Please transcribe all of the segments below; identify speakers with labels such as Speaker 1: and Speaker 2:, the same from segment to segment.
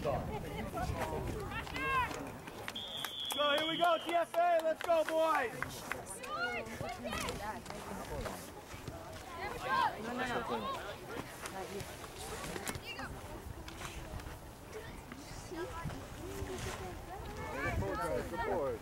Speaker 1: So here we go, TFA. Let's go, boys.
Speaker 2: Support.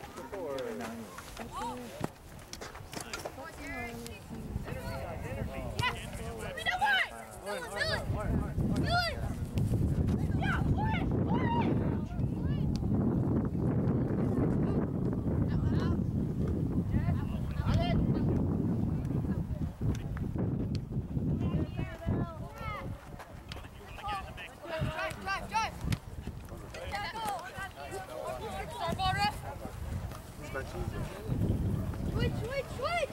Speaker 3: Switch!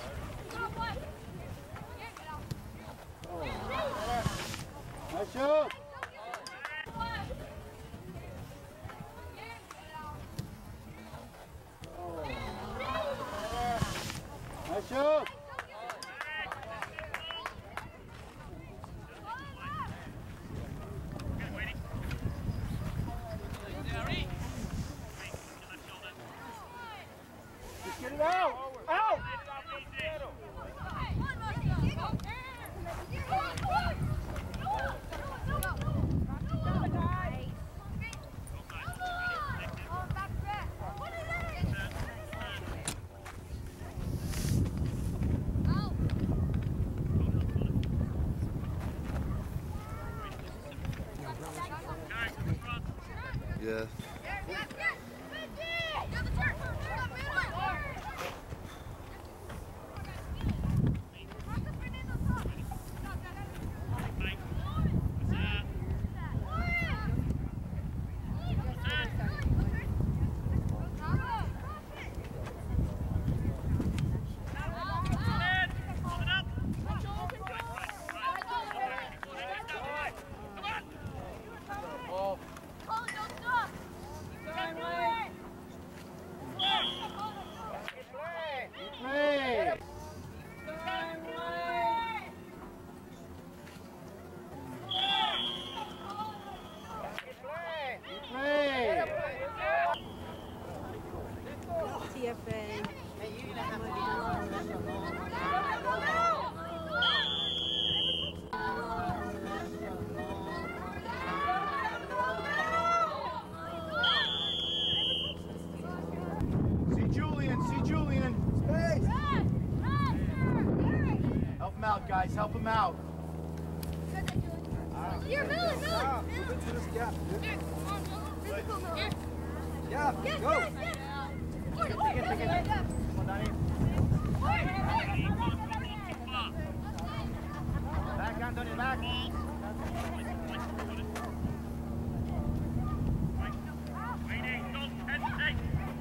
Speaker 2: Nice shoot! Nice shoot! Just get it out! Out!
Speaker 4: Yeah.
Speaker 3: TFA.
Speaker 1: See Julian. Space. Help him out, guys. Help him out.
Speaker 3: Here, Miller.
Speaker 2: Move into this gap.
Speaker 3: Yes,
Speaker 2: Go!
Speaker 1: Back, Anthony, back.
Speaker 5: Waiting, don't hesitate.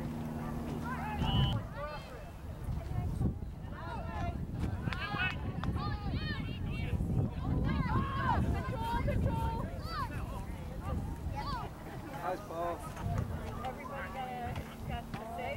Speaker 2: Nice ball.
Speaker 3: Everybody got to stay.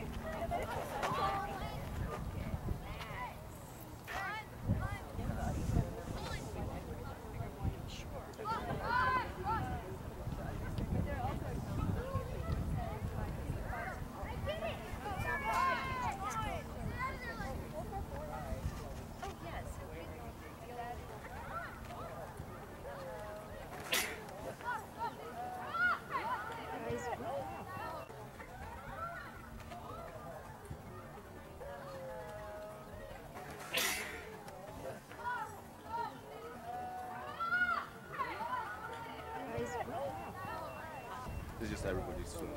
Speaker 4: It's just everybody's swimming.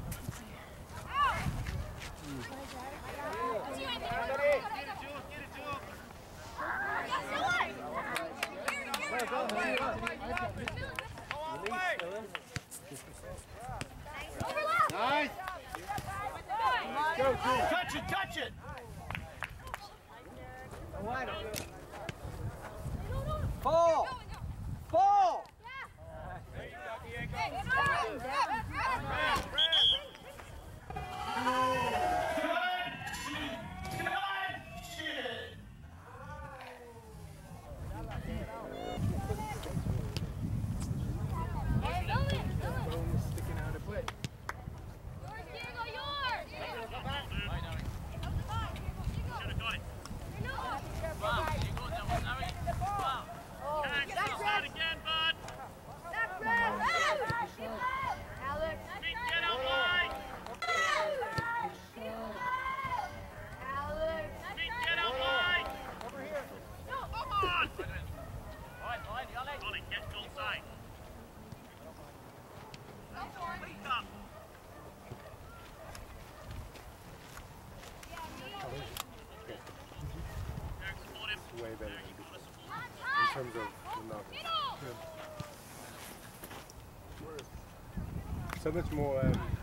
Speaker 1: Nice. Go, touch it.
Speaker 2: Ball!
Speaker 4: so much more.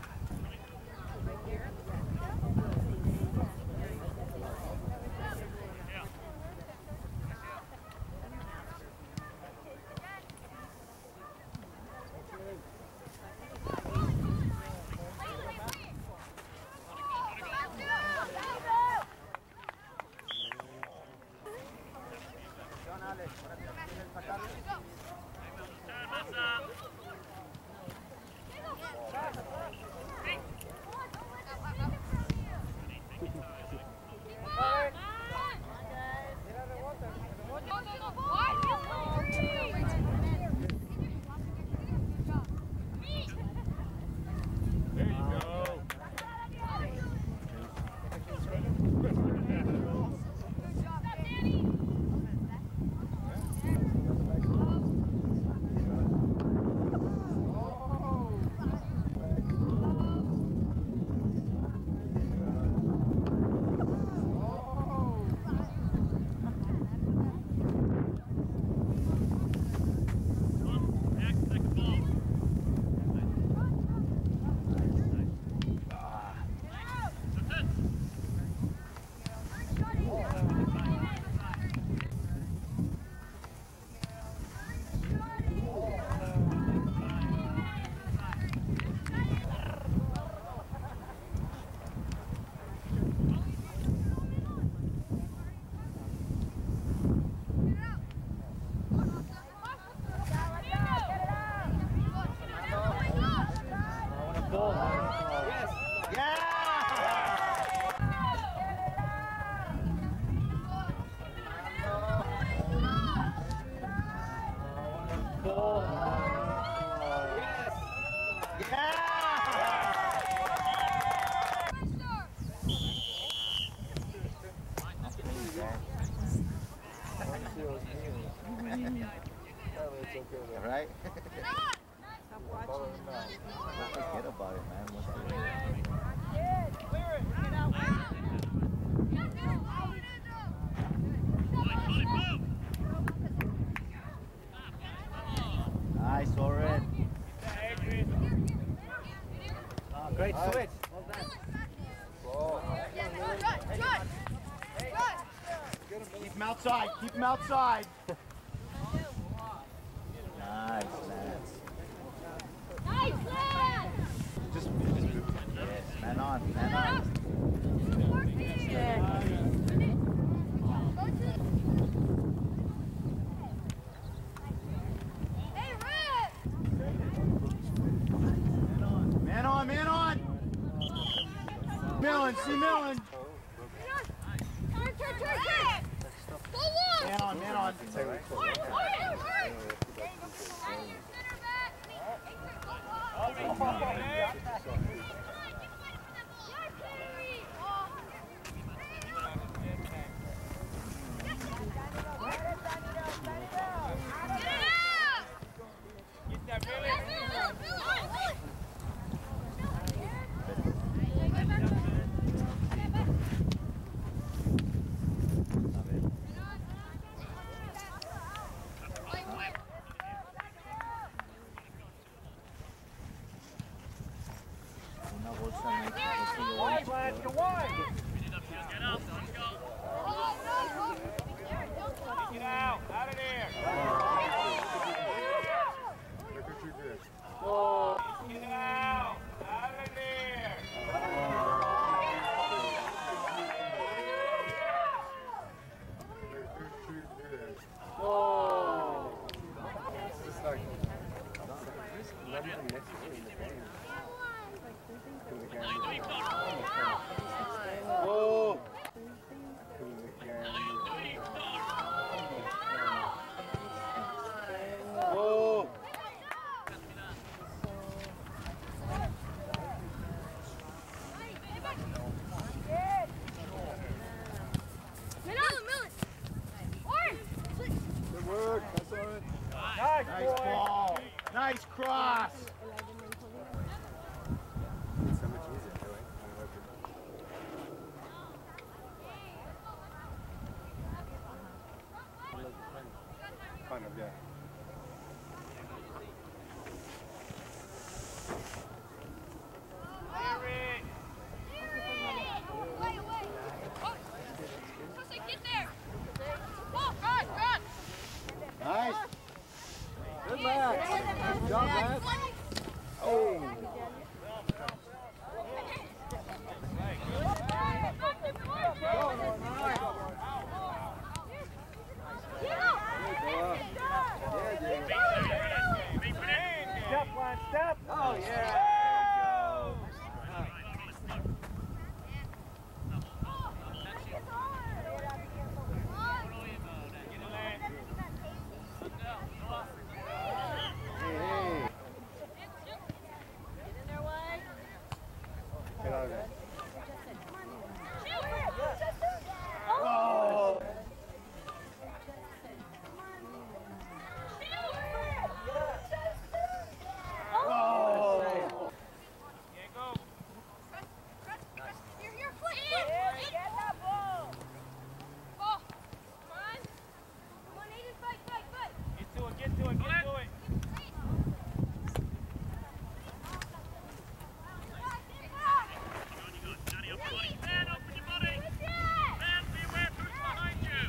Speaker 1: Right?
Speaker 3: Stop watching.
Speaker 1: Don't forget about it, man. Nice, Oren.
Speaker 2: Great switch. Well done.
Speaker 1: Keep him outside. Keep him outside. Nice, Lance.
Speaker 3: Nice, Lance!
Speaker 1: Just yes, man on, man on. Man on, man on. Millen, see Millen. Man on, man on.
Speaker 2: Wide, lads, go wide.
Speaker 5: Get up, let's go.
Speaker 2: Get out of there. Get out of there.
Speaker 1: Whoa. Whoa.
Speaker 4: Good work. That's all right.
Speaker 2: Nice,
Speaker 1: Nice
Speaker 2: boy.
Speaker 1: ball. Nice cross.
Speaker 4: It's so much easier, really. Kind of, yeah.
Speaker 1: Max. Good job, Max. Oh.
Speaker 2: Step, line, step.
Speaker 1: Oh, yeah.
Speaker 4: Get out of there.
Speaker 1: Oh.
Speaker 2: Get to it.
Speaker 5: Danny, up your body. Man, open your body. Man, beware who's behind you.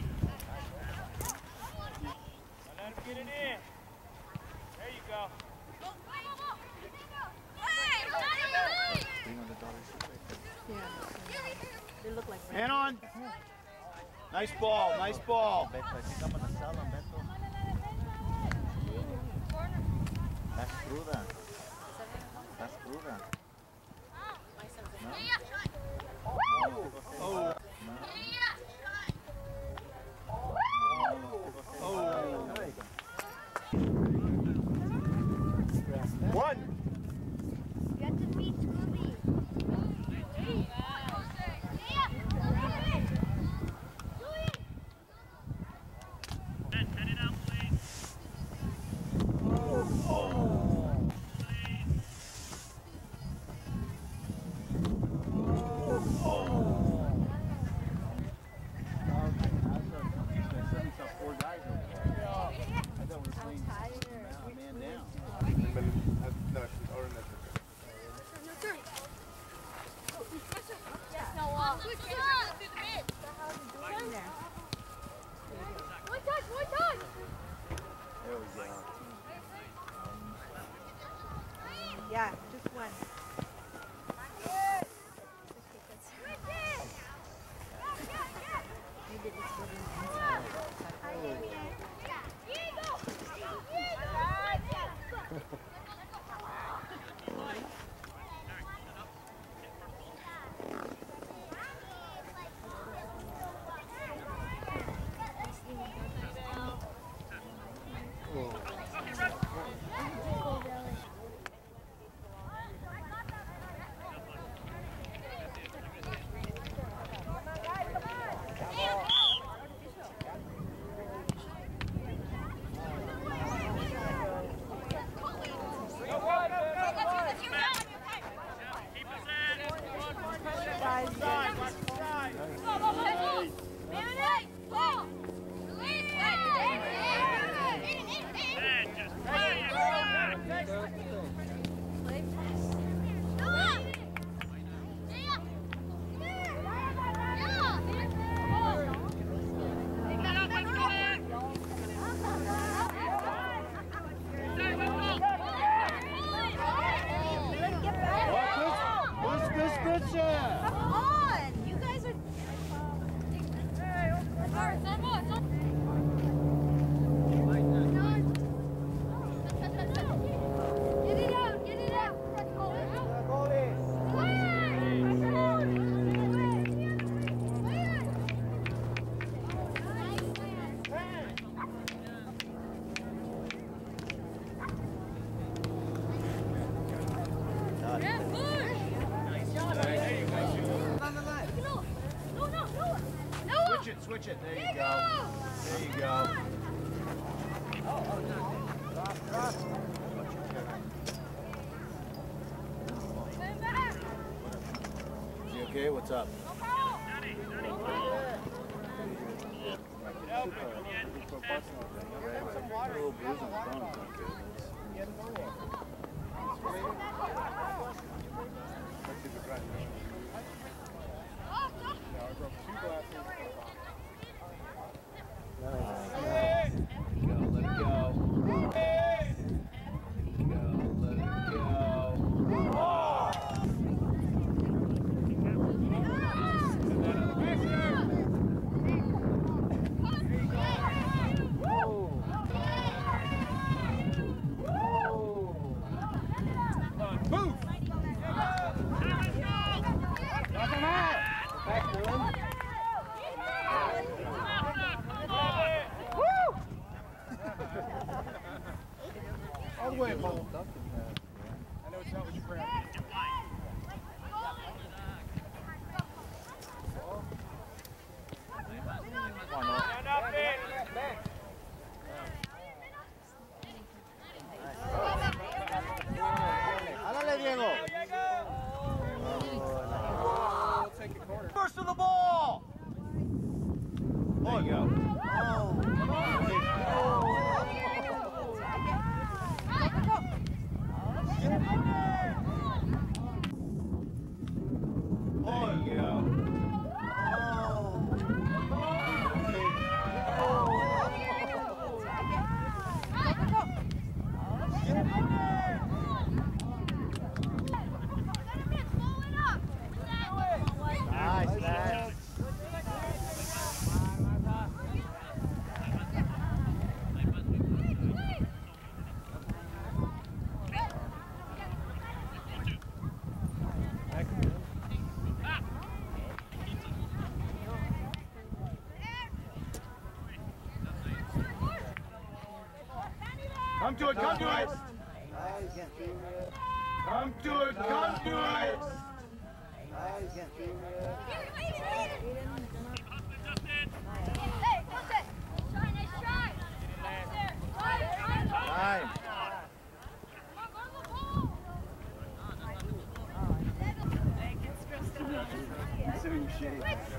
Speaker 2: Let him get it in. There you go.
Speaker 3: They look like
Speaker 1: And on. Nice ball, nice ball. Beto, I think I'm gonna sell him, Beto. That's cruda. That's cruda. Oh.
Speaker 4: One.
Speaker 3: You have to beat Scooby.
Speaker 5: Ben, head it out, please.
Speaker 3: Yeah, just one. Maybe it's living
Speaker 1: Switch it. There you go. There you go. You okay? What's up? Let it go.
Speaker 4: way, Paul.
Speaker 2: I know it's not what you grab. Stand up, Ben.
Speaker 1: Hágale, Diego. First to the ball. There you go. There you go. Nice, nice. Come to it, come to it! Come to it, come to it! Nice. Considering shitty.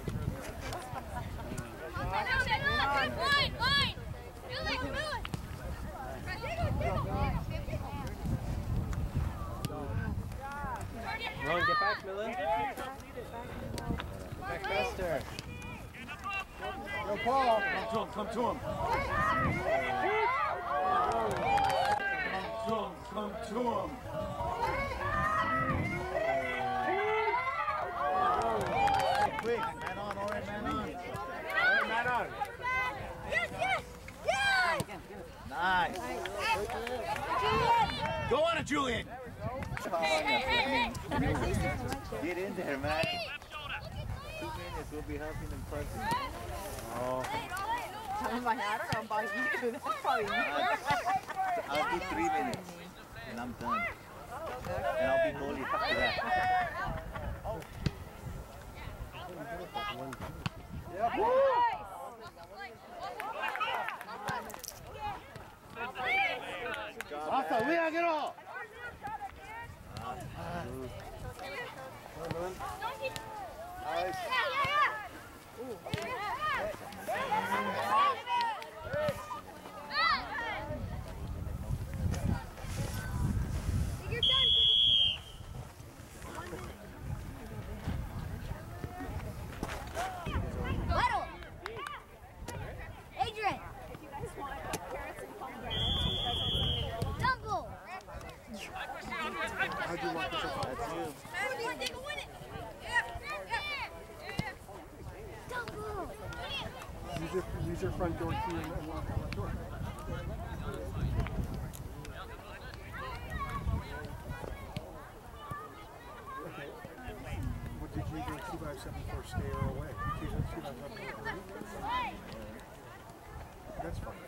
Speaker 6: Millen, get back, Millen. Back faster.
Speaker 1: Go, Paul. Come to him, come to him. Quick, man on, Oren, man on. Oren, man on.
Speaker 3: Yes, yes, yes!
Speaker 1: Nice. Go on it, Julian.
Speaker 3: Hey!
Speaker 1: Get in there, man.
Speaker 6: 2 minutes, we'll be helping them puzzle.
Speaker 1: Oh.
Speaker 3: I don't know about you. That's probably me.
Speaker 1: I'll do 3 minutes, and I'm done. And I'll be holy after that. Basta, cuídalo.
Speaker 3: Adrian! If you guys want carrots and pomegranates, you guys want something Dumble!
Speaker 4: How'd you want this?
Speaker 1: That's you.
Speaker 3: Dumble!
Speaker 4: Use your front door key and unlock the front door. Okay. What did you do? 2574 stay or away? 2574. That's fine.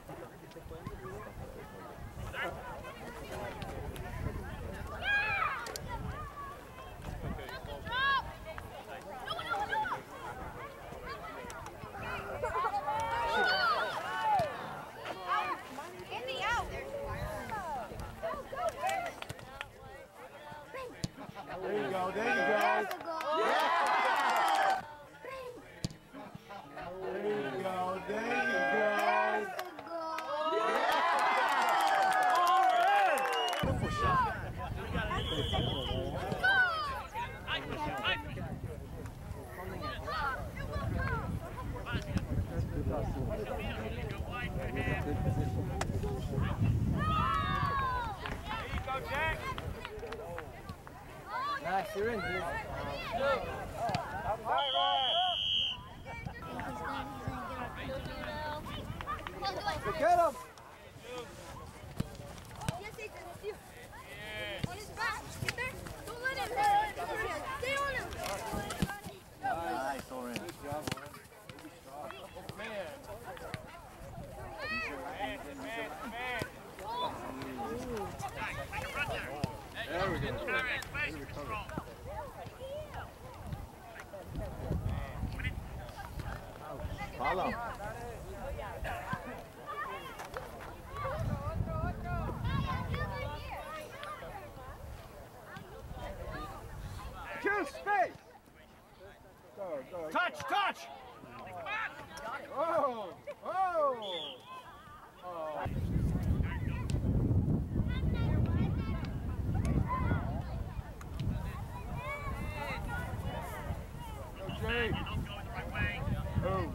Speaker 1: There you go, there you go. Yeah! There you go, there you go. Beautiful shot.
Speaker 6: Nice, you're in, dude.
Speaker 1: Get him!
Speaker 3: Yes, Adrian, it's you. On his back. Get there. Don't let him. Stay on him.
Speaker 1: Nice, Oren.
Speaker 2: Man. Man.
Speaker 5: Make a run there.
Speaker 4: There we go.
Speaker 5: Carry it, space, strong.
Speaker 1: Follow.
Speaker 4: Two space. Go.
Speaker 2: Touch, touch!
Speaker 4: Oh. Jay.
Speaker 5: Not going the right way.
Speaker 4: Oh.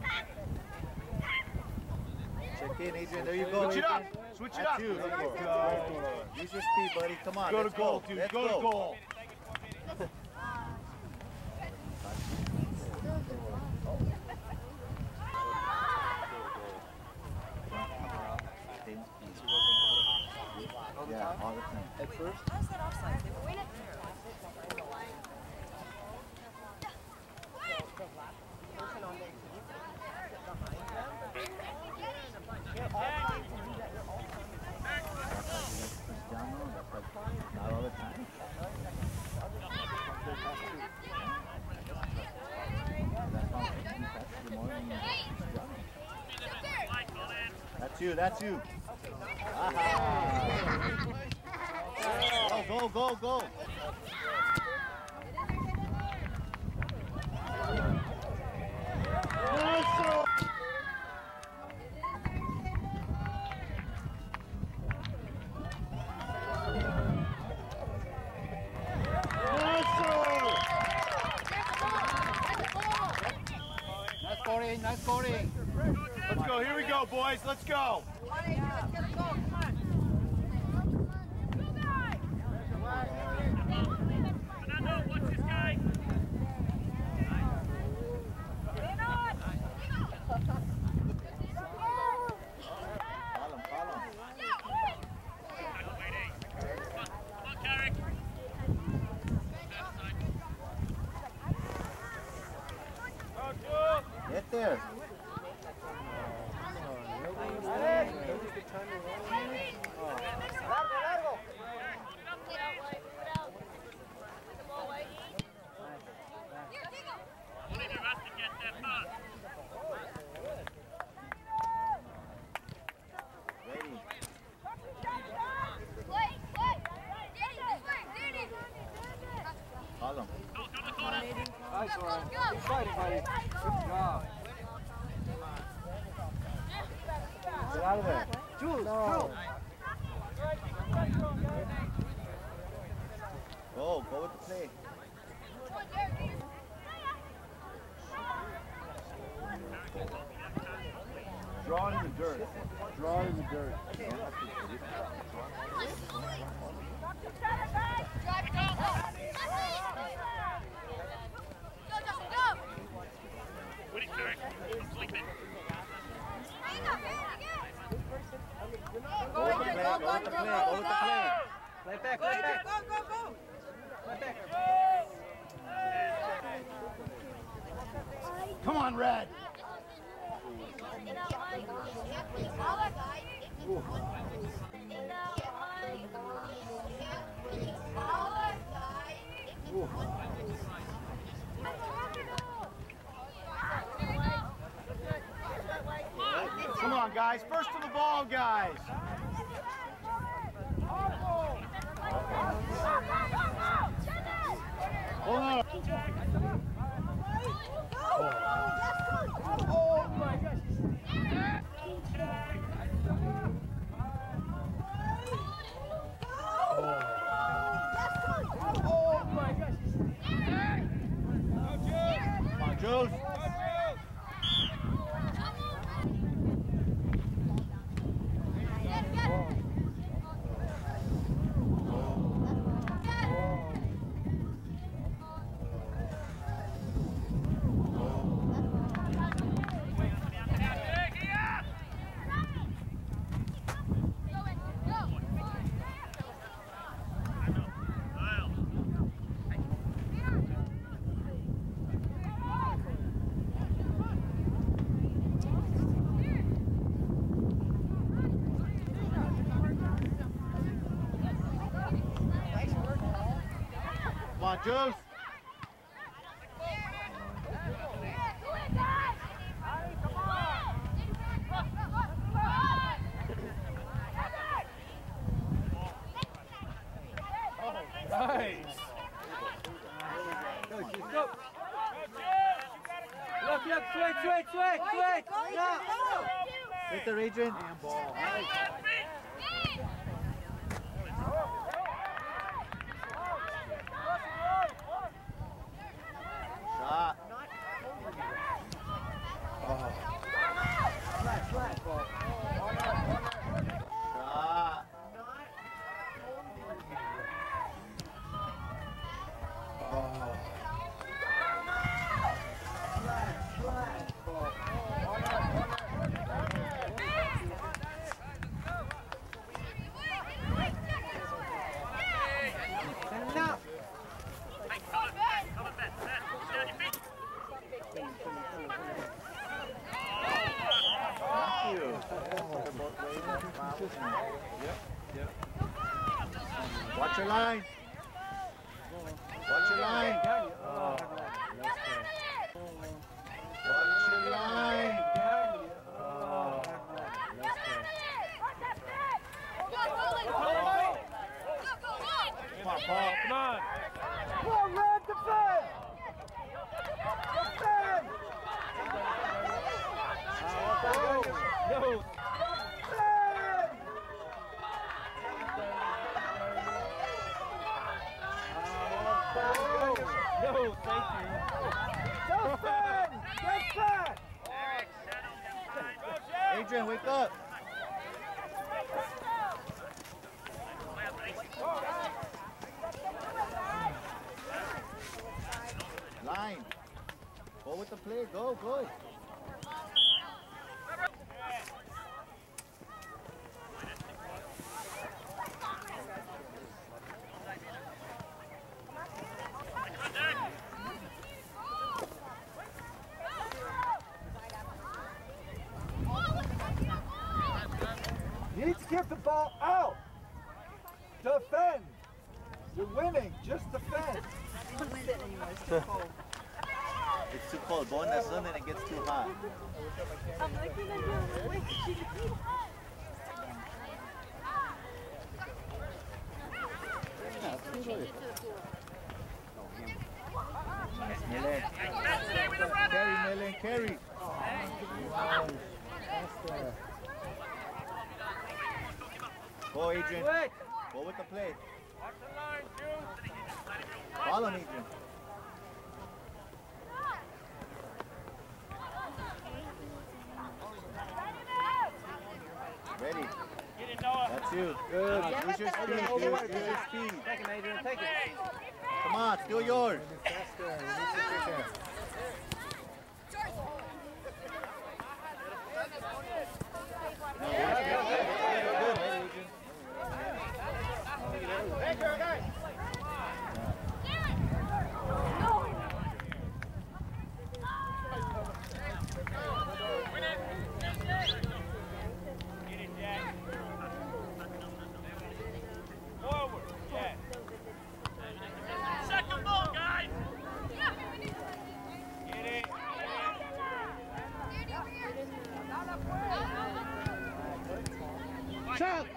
Speaker 1: Check in, Adrian. There you go.
Speaker 2: Switch it up.
Speaker 1: Adrian.
Speaker 2: Switch it
Speaker 1: That's
Speaker 2: up.
Speaker 1: you.
Speaker 2: Let's
Speaker 1: Let's
Speaker 2: go.
Speaker 1: go. Use your speed, buddy. Come on.
Speaker 2: Go to
Speaker 1: let's
Speaker 2: goal,
Speaker 1: go.
Speaker 2: dude.
Speaker 1: Let's
Speaker 2: Go to goal.
Speaker 1: Yeah, all the time.
Speaker 4: At first.
Speaker 3: How's that offside? They win it.
Speaker 1: Cristiano, that's like not all the time. That's you, that's you. Aha. Go.
Speaker 4: Nice scoring.
Speaker 2: Let's go. Here we go, boys. Let's go.
Speaker 5: Fernando, watch this guy.
Speaker 1: Follow.
Speaker 5: Waiting. Come on, Carrick.
Speaker 1: Get there.
Speaker 5: One of you has to get there first.
Speaker 1: Ready. Follow.
Speaker 5: Go to the corner.
Speaker 4: Nice one. Keep fighting, buddy. Good job.
Speaker 1: Get out of there.
Speaker 4: Jules.
Speaker 1: Go with the play.
Speaker 2: Draw it in the dirt.
Speaker 4: Draw it in the dirt.
Speaker 5: Win it, Carrick. I'm sleeping.
Speaker 1: Go with the play.
Speaker 4: Play back.
Speaker 2: Come on, Red. Come on, guys. First to the ball, guys. Hold on.
Speaker 4: Oh my gosh. Oh my gosh.
Speaker 1: Come on, Jules. on, Juice.
Speaker 2: Nice.
Speaker 6: Look, switch. Yeah.
Speaker 1: Hit the region.
Speaker 4: Handball.
Speaker 1: Shot. Shot. Thank you. Yep. Watch your line. Watch your line. Watch your line.
Speaker 2: Come on, Paul. Come on.
Speaker 6: Come on, Red, defend! Defend!
Speaker 2: No. No, thank you.
Speaker 6: Defend! Defend!
Speaker 1: Adrian, wake up. Line. Go with the play. Go.
Speaker 6: You need to get the ball out. Defend. You're winning. Just defend.
Speaker 1: It's too cold. Go in the sun and it gets too hot. Millen. Carry, Millen. Carry. Go, Adrian. Go with the play.
Speaker 2: Watch the line, Juice.
Speaker 1: Follow him, Adrian. Ready.
Speaker 2: Get it, Noah.
Speaker 1: That's you. Good. Use your speed. Use your speed.
Speaker 6: Take it, Adrian. Take it.
Speaker 1: Come on, still yours.
Speaker 2: Get it, Jack. Forward, Jack.
Speaker 5: Second ball, guys.
Speaker 2: Get it.
Speaker 6: Chuck!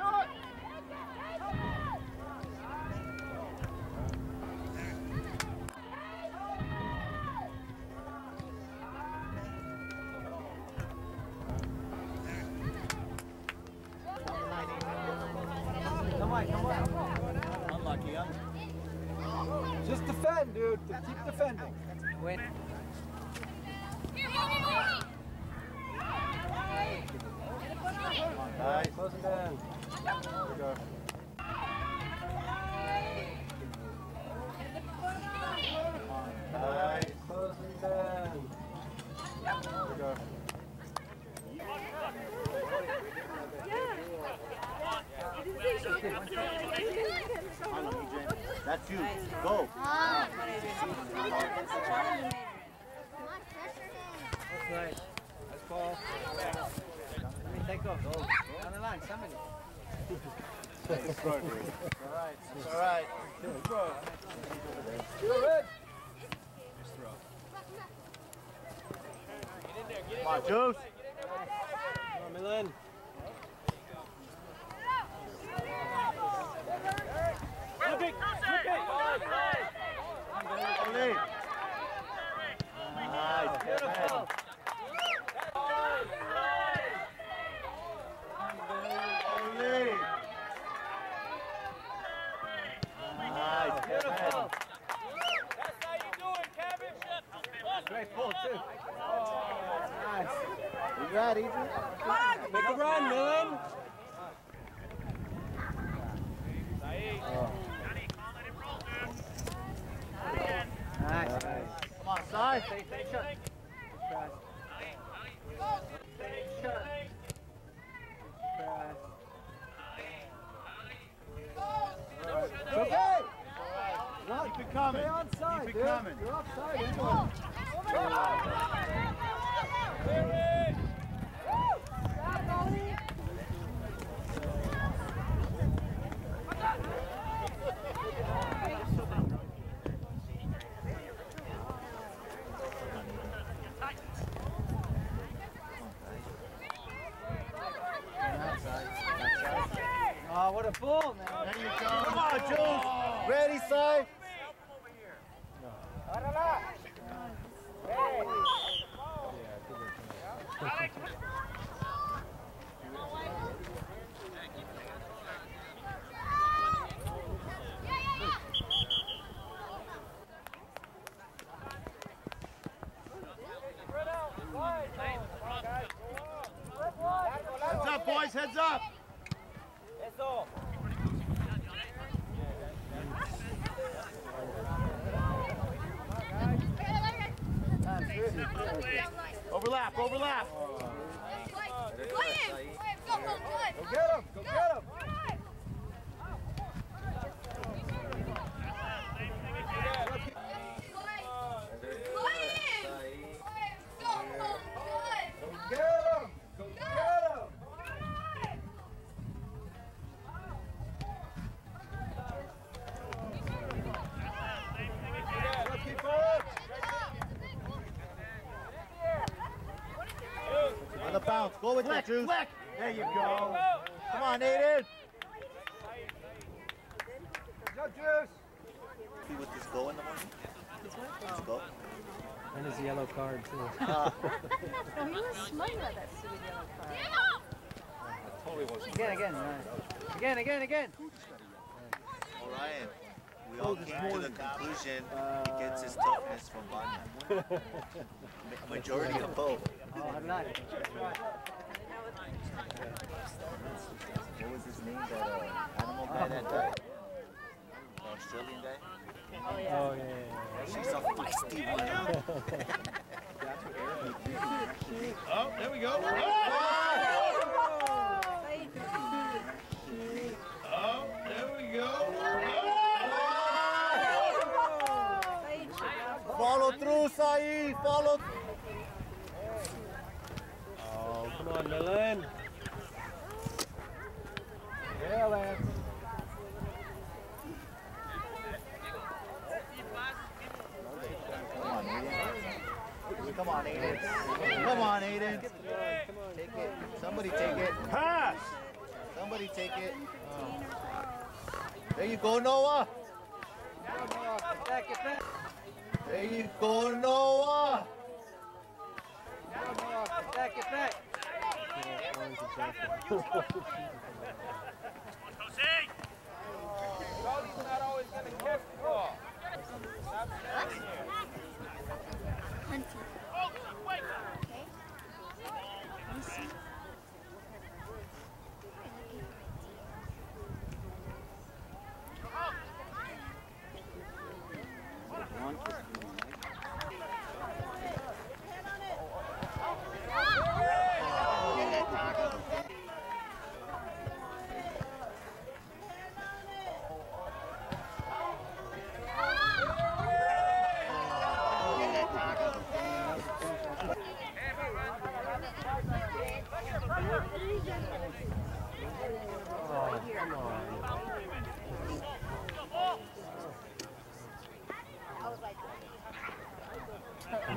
Speaker 1: Unlucky, huh?
Speaker 6: Just defend, dude. Keep defending.
Speaker 3: Win.
Speaker 1: Nice.
Speaker 6: Close it down. There we go.
Speaker 1: Nice.
Speaker 6: Close it down. There we go.
Speaker 1: That's you. Go.
Speaker 6: That's nice. Nice ball. Let me take off. Go. Down the line, somebody.
Speaker 1: That's all right. That's all right. Come on, Juice.
Speaker 2: Come on, Milan.
Speaker 5: Quick,
Speaker 1: Ole. Nice.
Speaker 2: Beautiful.
Speaker 1: Ole. Nice.
Speaker 2: Beautiful.
Speaker 5: That's how you do it, Kevin.
Speaker 2: Great pull, too. Nice.
Speaker 1: You got it, Ethan.
Speaker 2: Make a run, Milan. Nice.
Speaker 1: Come on, side.
Speaker 2: Take shot.
Speaker 6: It's okay.
Speaker 1: Keep it coming.
Speaker 6: Stay on side,
Speaker 1: Keep it
Speaker 6: dude.
Speaker 1: coming.
Speaker 6: You're offside anyway.
Speaker 2: Oh, what a pull, man.
Speaker 1: There you go. Come on, Juice. Ready, side. Heads up, boys. Heads up. Overlap, overlap.
Speaker 6: Go get him. Go get him. Get him. Go get him. Let's keep forward.
Speaker 1: On the bounce. Go with that, Juice. There you go. Come on, Aiden.
Speaker 6: Go, Juice.
Speaker 1: See what this go in the morning? Let's go.
Speaker 2: And his yellow card, too.
Speaker 3: No, he was smiling at that stupid yellow card.
Speaker 2: Again.
Speaker 1: Orion, we all came to the conclusion he gets his toughness from Banya. Majority of both.
Speaker 2: Oh, I'm not.
Speaker 1: What was his name? That animal guy that died? The Australian guy?
Speaker 2: Oh, yeah.
Speaker 1: She's a feisty one.
Speaker 5: Oh, there we go. Oh, there we go.
Speaker 1: Follow through, Saeed. Follow.
Speaker 2: Oh, come on, Milan.
Speaker 6: Yeah, Lance.
Speaker 1: Come on, Aiden. Come on, Aiden. Take it. Somebody take it.
Speaker 5: Pass.
Speaker 1: Somebody take it. There you go, Noah.
Speaker 2: Get back.
Speaker 1: There you go, Noah.
Speaker 2: Get back.
Speaker 5: Jose.
Speaker 2: Charlie's not always going to catch the ball.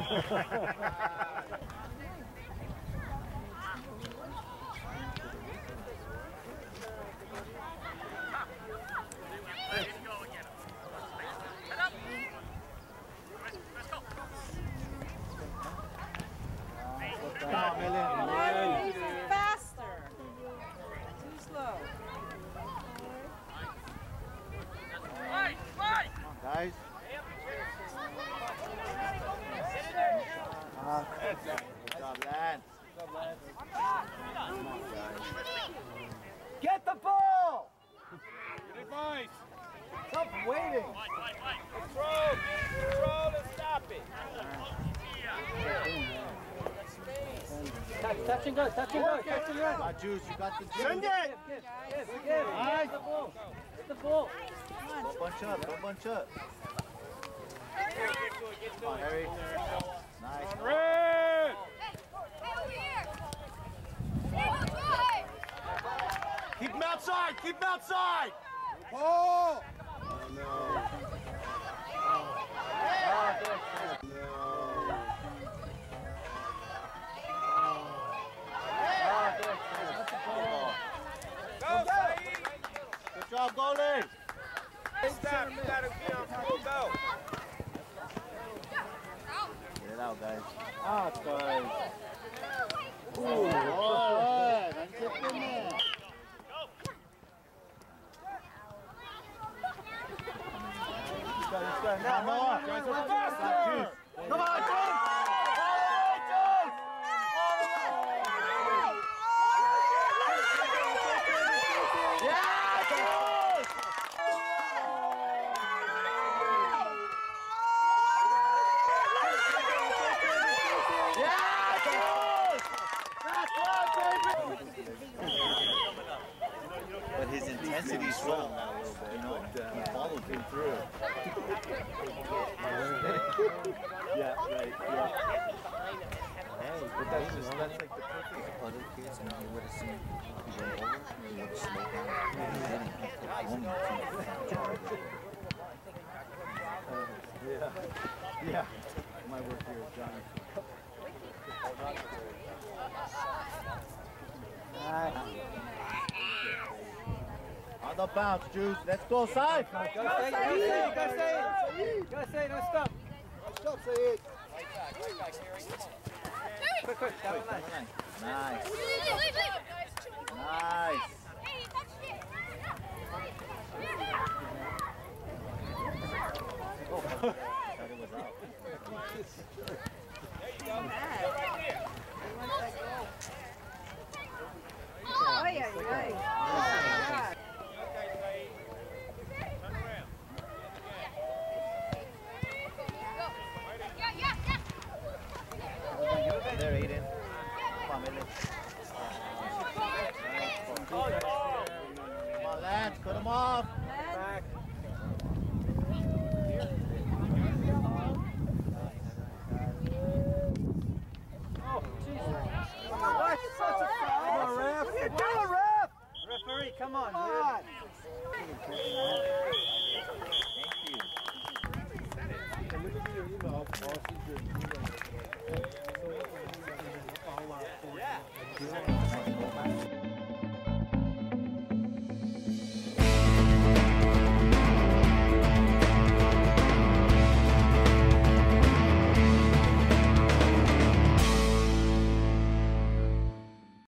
Speaker 1: Come on, Millie.
Speaker 7: Faster. Too slow.
Speaker 1: Guys. Good job, Lance.
Speaker 6: Get the ball!
Speaker 2: Good advice.
Speaker 6: Stop waiting.
Speaker 2: Control and stop it.
Speaker 6: Touch and go, touch and go, touch and go.
Speaker 1: Juice, you got the
Speaker 6: Send it! Give. Nice. Get the ball. Get the ball.
Speaker 1: Don't bunch up, don't bunch up. Come on, Harry. Nice.
Speaker 2: Red.
Speaker 1: Keep him outside, keep him outside!
Speaker 6: Ball!
Speaker 2: Go, Saeed.
Speaker 1: Good job, goalie!
Speaker 2: Stop. You gotta be on full go.
Speaker 1: Get it out, guys.
Speaker 6: Ah, guys.
Speaker 1: Alright, let's get in there. Come on,
Speaker 6: Faster!
Speaker 1: Come on, Juice! But his intensity's strong now a little bit, you know? He followed him through. Yeah, right, yeah. Hey, but that's like the perfect other kids, and you would have seen he went over, he would have slowed down, and then he kept one yeah. My work here is done. On the bounce, Juice. Let's go, Sai.
Speaker 6: Go, Saeed! Go, Saeed! Go, Saeed! Don't stop! Stop, Saeed! Quick, that one nice.
Speaker 1: Nice.
Speaker 3: Nice.
Speaker 1: Nice.
Speaker 3: Hey, he touched it.
Speaker 1: Thought it was out.
Speaker 7: Ay, ay, ay. Oh,
Speaker 1: There, Aiden. Come on, Millie. Come on, Lance. Cut him off.
Speaker 6: Back. Oh, Jesus. What? Such a foul. Come on, ref. What are you doing, ref? Referee, come on.
Speaker 1: Thank you.
Speaker 4: Yeah.